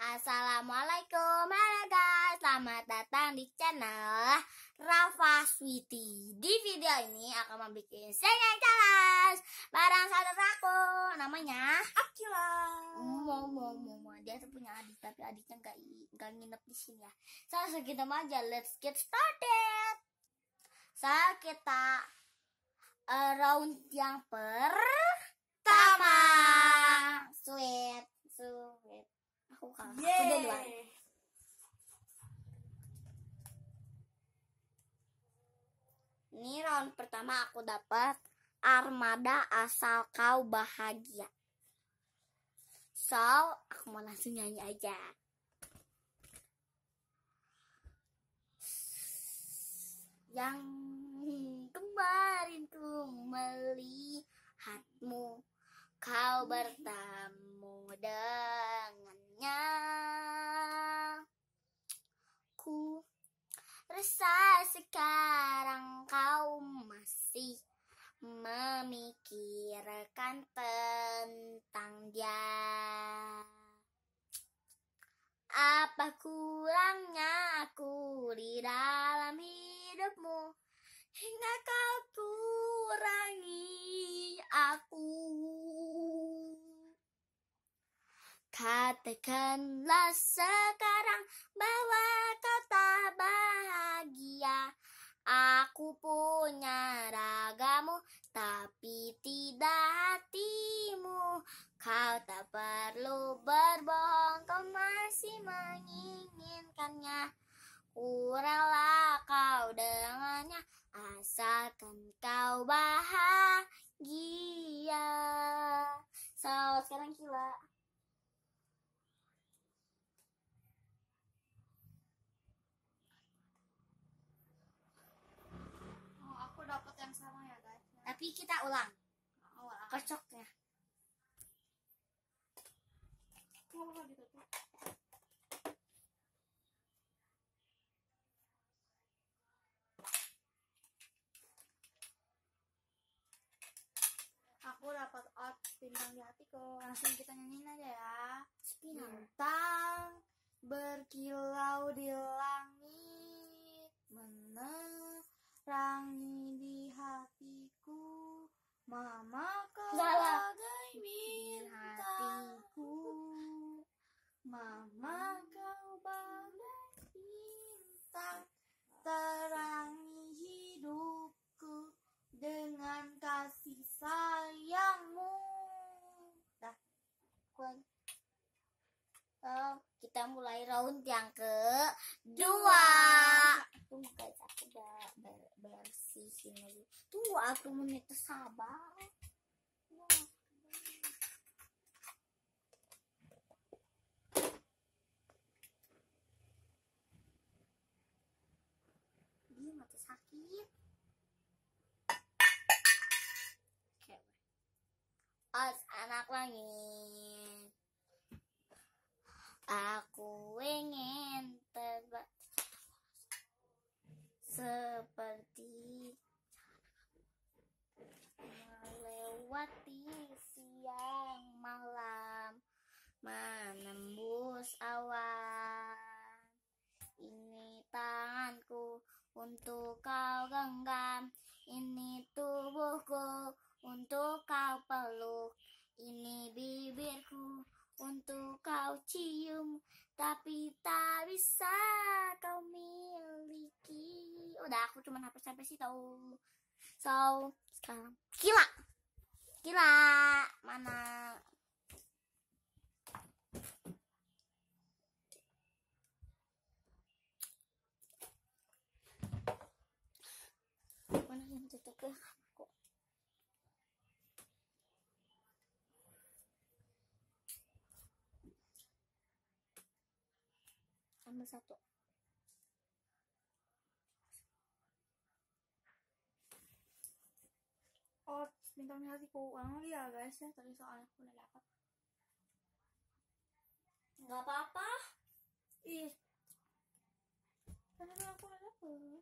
Assalamualaikum, halo guys, selamat datang di channel Rafa Sweety. Di video ini akan membuat singing challenge bareng saudaraku, namanya Akila. Dia tuh punya adik, tapi adiknya nggak nginep di sini ya. So kita aja, let's get started. Kita round yang pertama. Sweet. Aku kalah. Aku duluan. Ini round pertama aku dapat armada asal kau bahagia. So, aku mau langsung nyanyi aja. Yang kemarin ku melihatmu, kau bertemu dengannya. Ku rasa sekarang kau masih memikirkan tentang dia. Apa kurangnya aku di dalam hidupmu hingga kau kurangi aku? Katakanlah sekarang bahwa kau tak bahagia. Aku punya ragamu, tapi tidak hatimu. Kau tak perlu berbohong, kau masih menginginkannya. Ku rela kau dengannya, asalkan kau bahagia. So, sekarang Kila. Aku dapat yang sama ya guys. Tapi kita ulang. Kocoknya. Kenapa ditutup? Aku dapat art bintang di hatiku. Langsung kita nyanyiin aja ya. Bintang berkilau di langit, menerangi di hatiku. Mama kau bagai bintangku. Mama kau bagai bintang, terangi hidupku dengan kasih sayangmu. Dah, kita mulai round yang kedua. Tunggu guys, aku udah bersihin lagi. Tuh, aku menit sabar. Ini mata sakit. Os anak langit, aku ingin terbang seperti melewati siang malam, menembus awan. Ini tanganku untuk kau genggam, ini tubuhku untuk kau peluk, ini bibirku untuk kau cium, tapi tak bisa kau miliki. Udah, aku cuma hapus sampai situ. So, sekarang Kila mana? Mana yang tutup ke aku? Ambil satu. Oh, bintang di hatiku. Ulang lagi ya guys ya. Tadi soalnya aku udah dapat. Nggak apa-apa. Ih, karena aku udah dapat.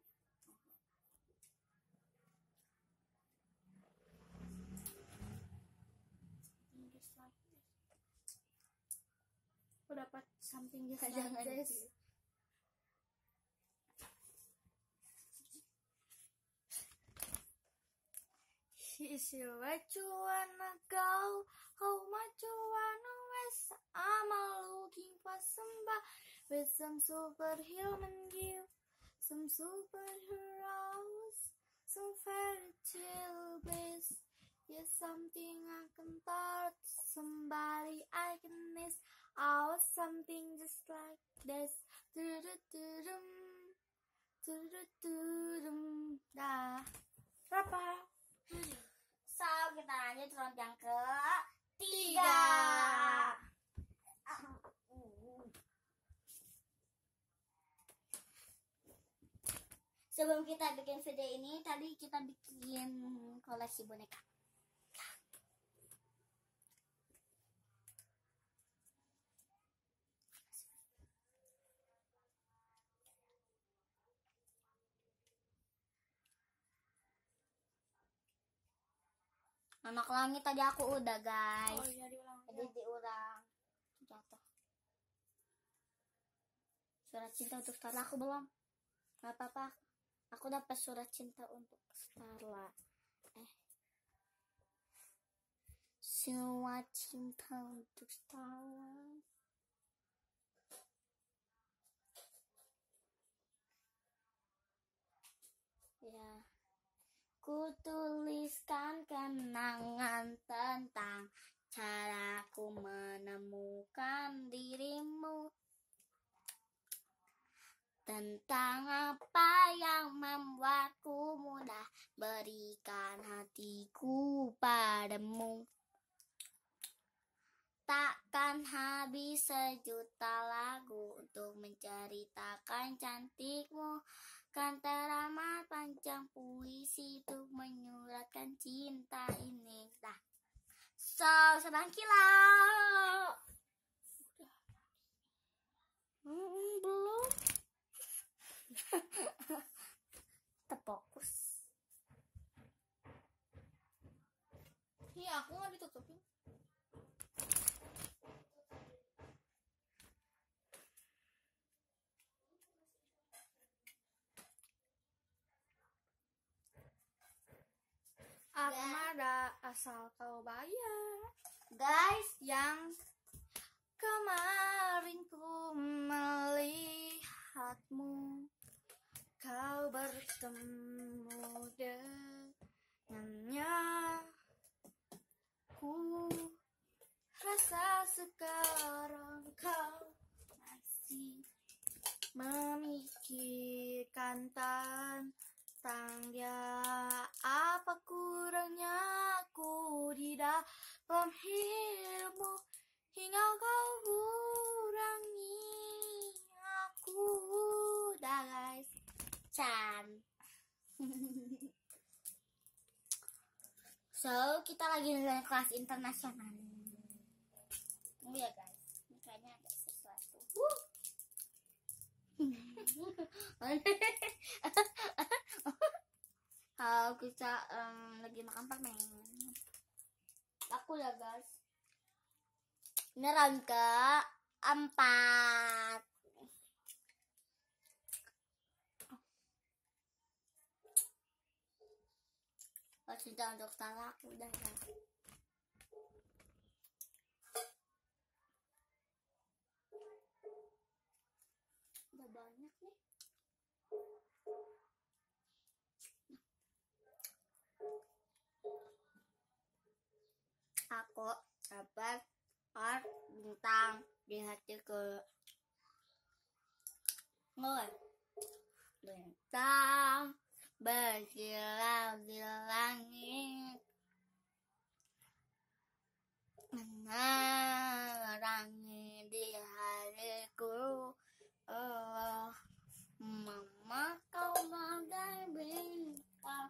aku dapat something just like Jangan this. Is it where you wanna go? How much you wanna waste? I'm looking for somebody with some superhuman gift, some superheroes, some fairy tale bliss. Yes, something I can touch, somebody I can miss. Oh, something just like this. Du-du-du-dum, du-du-du-dum. Dah. Berapa? So, kita lanjut round yang ke 3. Sebelum kita bikin video ini, tadi kita bikin koleksi boneka. Anak langit tadi aku udah, guys. Oh iya, diulang. Jadi diulang. Jatuh. Surat cinta untuk Starla aku belum. Gak apa-apa. Aku dapat surat cinta untuk Starla. Surat cinta untuk Starla. Ya. Ku tuliskan kenangan tentang caraku menemukan dirimu, tentang apa yang membuatku mudah berikan hatiku padamu. Takkan habis sejuta lagu untuk menceritakan cantikmu, kan teramat panjang puisi untuk menyuratkan cinta ini. Dah. So, senang kilau. Belum. Terfokus. Iya, aku nggak ditutupin. Armada asal kau bayar. Guys, Yang kemarin ku melihatmu, kau bertemu dengannya. Ku rasa sekarang kau masih memikirkan tentang dia. Apa kurangnya aku di dalam hidupmu hingga kau kurangi aku. Dah, guys. Chan. So, kita lagi dengan kelas internasional. Tunggu ya, guys. Ini kayaknya ada sesuatu. Kita lagi makan permen. Aku ya, guys. Ini round ke-4. Cinta untuk Starla aku udah ya. Udah banyak nih. Aku dapat heart bintang di hatiku. Mulai. Bintang berkilau di langit, menerangi di hariku. Oh, mama kau bagai bintang,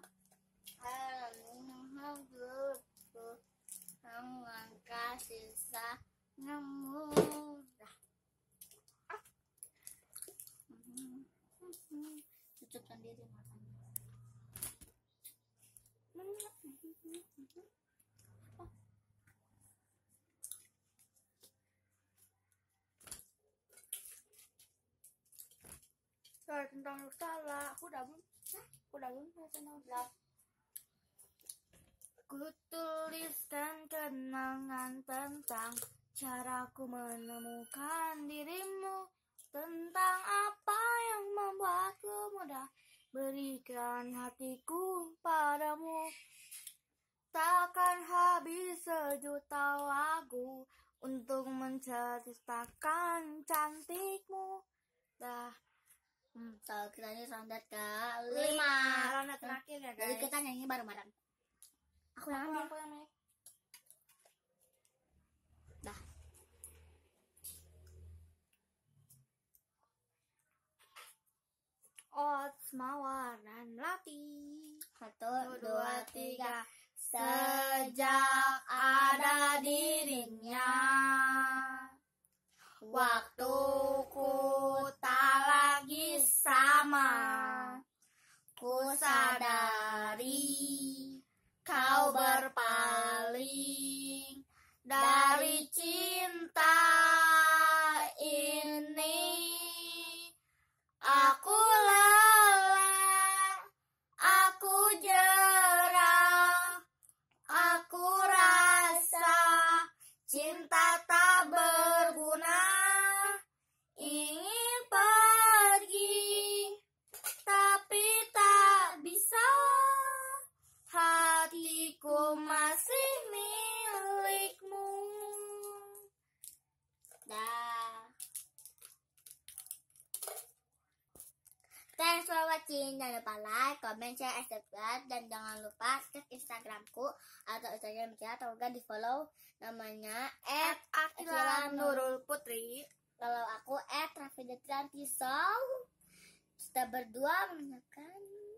hidupku dengan kasih sayangmu. Tutup sendiri matanya. cerita tentang salah. Aku udah Ku tuliskan kenangan tentang caraku menemukan dirimu, tentang apa yang membuatku mudah berikan hatiku padamu. Takkan habis sejuta lagu untuk menceritakan cantikmu. Dah. So, kita ini ronde ke 5. Ronde terakhir ya, Jadi guys. kita nyanyi bareng-bareng. Aku yang ambil. Dah. Oats, mawar, dan melati. 1, 2, 3. Sejak ada dirinya, waktuku tak lagi sama. Ku sadari kau berpaling dari cinta ini. Aku lelah, aku jerah, aku rasa cinta tak berguna. Ingin pergi, tapi tak bisa. Hatiku masih milikmu. Dah. Thanks for watching. Jangan lupa like, comment, share, and subscribe. Dan jangan lupa cek Instagramku atau Instagram saya, atau juga di follow namanya Akila Nurul Putri. Kalau aku @Raffidatranti. So, kita berdua mendengarkan